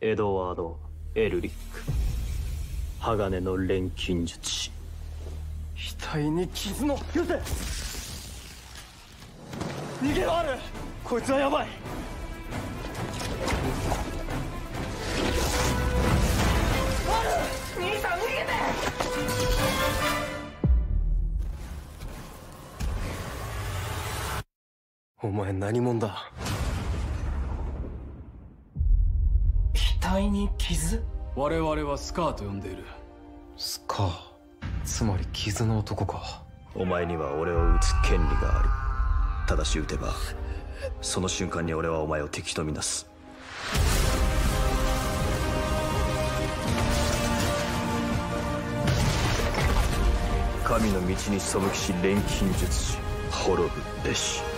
エドワード・エルリック、鋼の錬金術師。 額に傷の。よせ、逃げろ。ある、こいつはヤバい。ある、兄さん逃げて。お前何者だ。額に傷。 我々はスカーと呼んでいる。 スカー、つまり傷の男か。 お前には俺を撃つ権利がある。ただし撃てばその瞬間に俺はお前を敵とみなす。神の道に背きし錬金術師、滅ぶべし。